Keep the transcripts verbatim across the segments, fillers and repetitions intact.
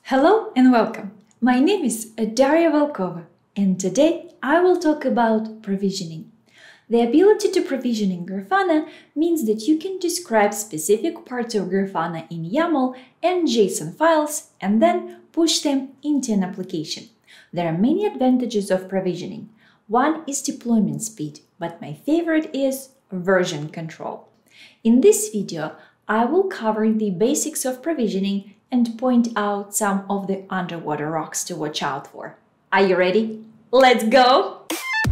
Hello and welcome. My name is Daria Volkova, and today I will talk about provisioning. The ability to provision in Grafana means that you can describe specific parts of Grafana in YAML and JSON files and then push them into an application. There are many advantages of provisioning. One is deployment speed, but my favorite is version control. In this video, I will cover the basics of provisioning and point out some of the underwater rocks to watch out for. Are you ready? Let's go!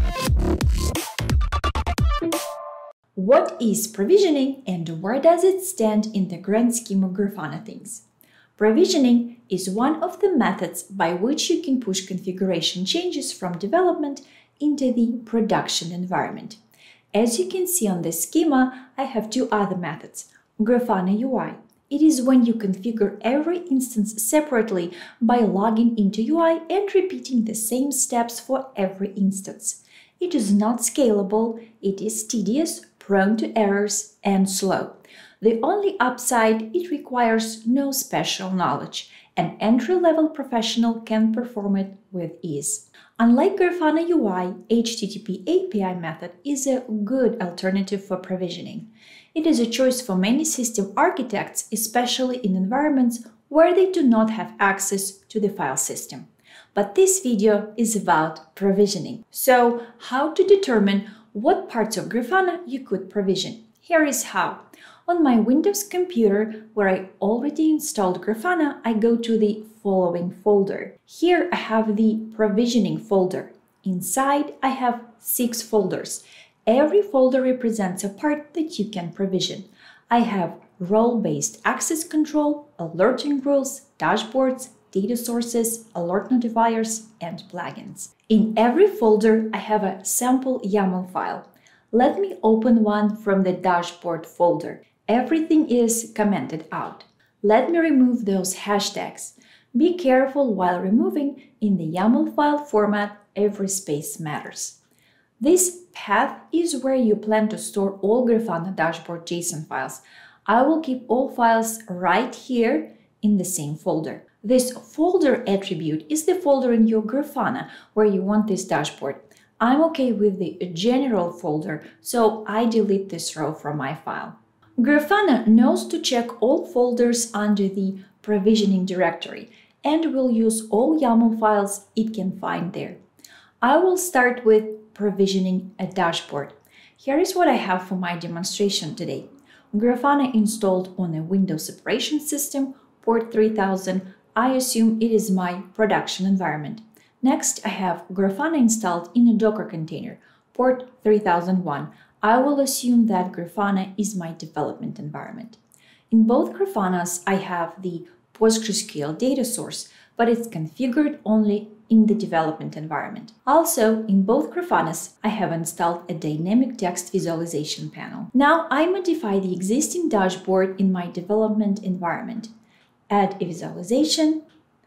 What is provisioning and where does it stand in the grand scheme of Grafana things? Provisioning is one of the methods by which you can push configuration changes from development into the production environment. As you can see on this schema, I have two other methods. Grafana U I. It is when you configure every instance separately by logging into U I and repeating the same steps for every instance. It is not scalable, it is tedious, prone to errors, and slow. The only upside, it requires no special knowledge. An entry-level professional can perform it with ease. Unlike Grafana U I, H T T P A P I method is a good alternative for provisioning. It is a choice for many system architects, especially in environments where they do not have access to the file system. But this video is about provisioning. So, how to determine what parts of Grafana you could provision? Here is how. On my Windows computer, where I already installed Grafana, I go to the following folder. Here I have the provisioning folder. Inside I have six folders. Every folder represents a part that you can provision. I have role-based access control, alerting rules, dashboards, data sources, alert notifiers, and plugins. In every folder, I have a sample YAML file. Let me open one from the dashboard folder. Everything is commented out. Let me remove those hashtags. Be careful while removing. In the YAML file format, every space matters. This path is where you plan to store all Grafana dashboard JSON files. I will keep all files right here in the same folder. This folder attribute is the folder in your Grafana where you want this dashboard. I'm okay with the general folder, so I delete this row from my file. Grafana knows to check all folders under the provisioning directory and will use all YAML files it can find there. I will start with provisioning a dashboard. Here is what I have for my demonstration today. Grafana installed on a Windows operation system, port three thousand. I assume it is my production environment. Next, I have Grafana installed in a Docker container, port three thousand one. I will assume that Grafana is my development environment. In both Grafanas, I have the PostgreSQL data source, but it's configured only in the development environment. Also, in both Grafanas, I have installed a dynamic text visualization panel. Now I modify the existing dashboard in my development environment. Add a visualization,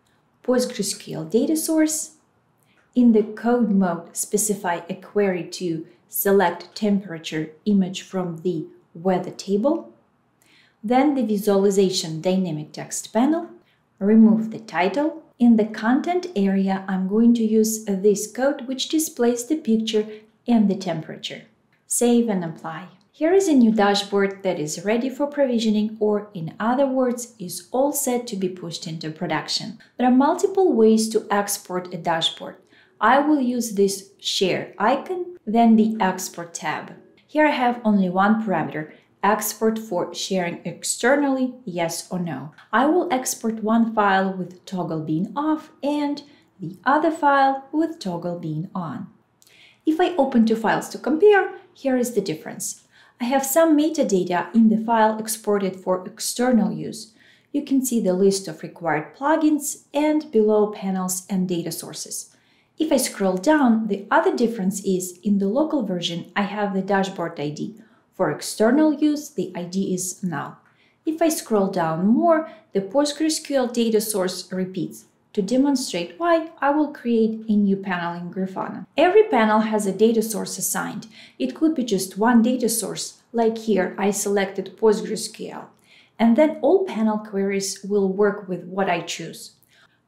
PostgreSQL data source. In the code mode, specify a query to select temperature image from the weather table. Then the visualization dynamic text panel. Remove the title. In the content area, I'm going to use this code which displays the picture and the temperature. Save and apply. Here is a new dashboard that is ready for provisioning, or in other words, is all set to be pushed into production. There are multiple ways to export a dashboard. I will use this share icon, then the export tab. Here I have only one parameter. Export for sharing externally, yes or no. I will export one file with toggle being off and the other file with toggle being on. If I open two files to compare, here is the difference. I have some metadata in the file exported for external use. You can see the list of required plugins and below panels and data sources. If I scroll down, the other difference is in the local version, I have the dashboard I D. For external use, the I D is null. If I scroll down more, the PostgreSQL data source repeats. To demonstrate why, I will create a new panel in Grafana. Every panel has a data source assigned. It could be just one data source, like here I selected PostgreSQL. And then all panel queries will work with what I choose.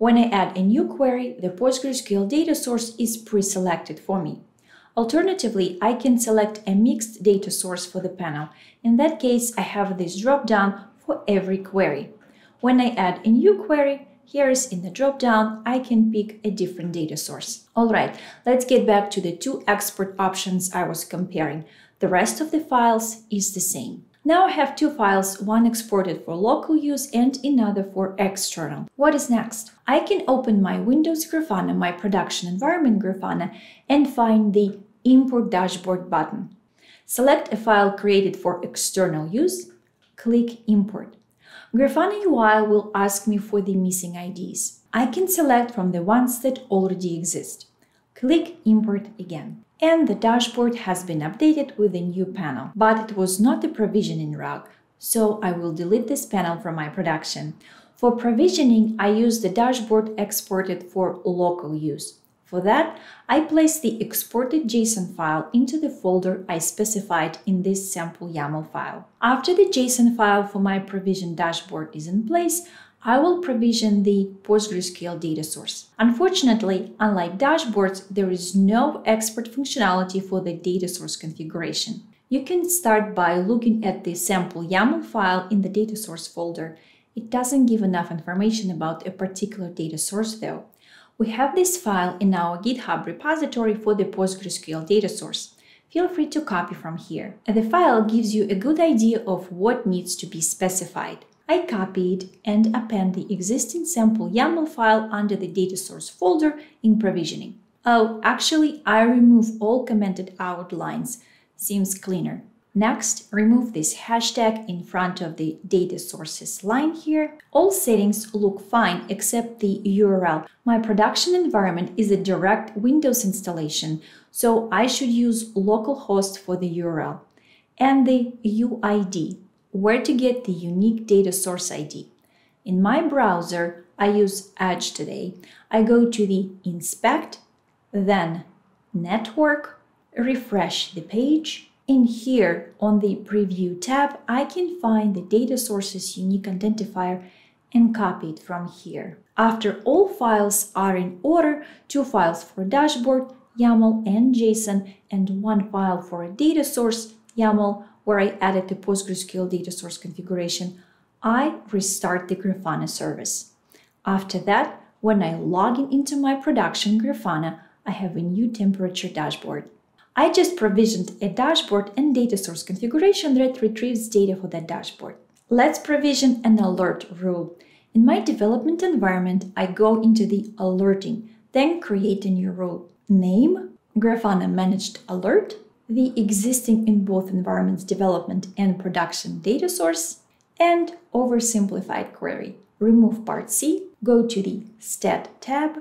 When I add a new query, the PostgreSQL data source is pre-selected for me. Alternatively, I can select a mixed data source for the panel. In that case, I have this drop-down for every query. When I add a new query, here is in the drop-down, I can pick a different data source. Alright, let's get back to the two export options I was comparing. The rest of the files is the same. Now I have two files, one exported for local use and another for external. What is next? I can open my Windows Grafana, my production environment Grafana, and find the Import Dashboard button. Select a file created for external use, click Import. Grafana U I will ask me for the missing I Ds. I can select from the ones that already exist. Click Import again. And the dashboard has been updated with a new panel, but it was not a provisioning rug, so I will delete this panel from my production. For provisioning, I use the dashboard exported for local use. For that, I place the exported JSON file into the folder I specified in this sample YAML file. After the JSON file for my provision dashboard is in place, I will provision the PostgreSQL data source. Unfortunately, unlike dashboards, there is no export functionality for the data source configuration. You can start by looking at the sample YAML file in the data source folder. It doesn't give enough information about a particular data source though. We have this file in our GitHub repository for the PostgreSQL data source. Feel free to copy from here. The file gives you a good idea of what needs to be specified. I copy it and append the existing sample YAML file under the data source folder in provisioning. Oh, actually, I remove all commented out lines. Seems cleaner. Next, remove this hashtag in front of the data sources line here. All settings look fine except the U R L. My production environment is a direct Windows installation, so I should use localhost for the U R L. And the U I D, where to get the unique data source I D. In my browser, I use Edge today. I go to the Inspect, then Network, refresh the page. In here, on the Preview tab, I can find the data source's unique identifier and copy it from here. After all files are in order, two files for dashboard, YAML and JSON, and one file for a data source, YAML, where I added the PostgreSQL data source configuration, I restart the Grafana service. After that, when I log in into my production Grafana, I have a new temperature dashboard. I just provisioned a dashboard and data source configuration that retrieves data for that dashboard. Let's provision an alert rule. In my development environment, I go into the alerting, then create a new rule. Name, Grafana Managed Alert, the existing in both environments development and production data source, and oversimplified query. Remove part C, go to the Stat tab.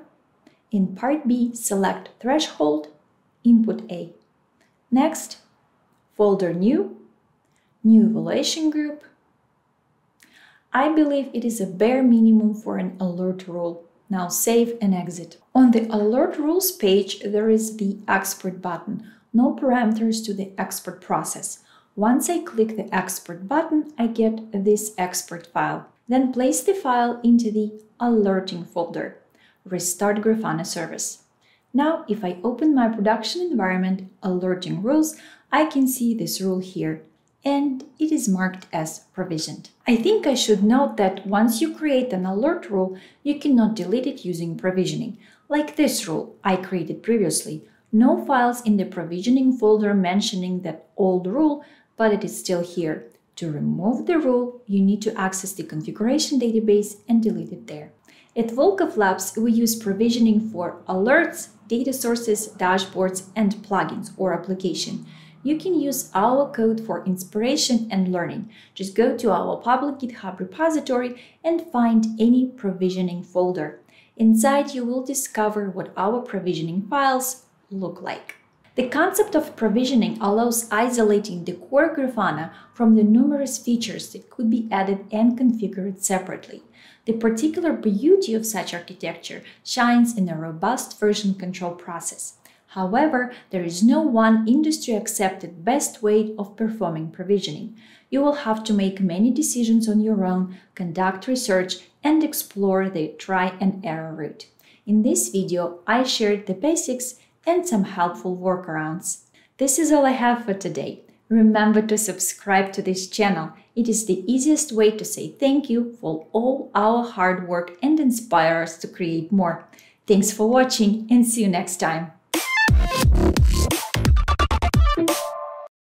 In part B, select Threshold, input A. Next, folder New, New Evaluation Group. I believe it is a bare minimum for an alert rule. Now save and exit. On the Alert Rules page, there is the Export button. No parameters to the export process. Once I click the Export button, I get this export file. Then place the file into the Alerting folder. Restart Grafana service. Now, if I open my production environment, Alerting Rules, I can see this rule here, and it is marked as provisioned. I think I should note that once you create an alert rule, you cannot delete it using provisioning. Like this rule I created previously. No files in the provisioning folder mentioning that old rule, but it is still here. To remove the rule, you need to access the configuration database and delete it there. At Volkov Labs, we use provisioning for alerts, data sources, dashboards, and plugins or application. You can use our code for inspiration and learning. Just go to our public GitHub repository and find any provisioning folder. Inside, you will discover what our provisioning files look like. The concept of provisioning allows isolating the core Grafana from the numerous features that could be added and configured separately. The particular beauty of such architecture shines in a robust version control process. However, there is no one industry-accepted best way of performing provisioning. You will have to make many decisions on your own, conduct research, and explore the try and error route. In this video, I shared the basics and some helpful workarounds. This is all I have for today. Remember to subscribe to this channel. It is the easiest way to say thank you for all our hard work and inspire us to create more. Thanks for watching and see you next time.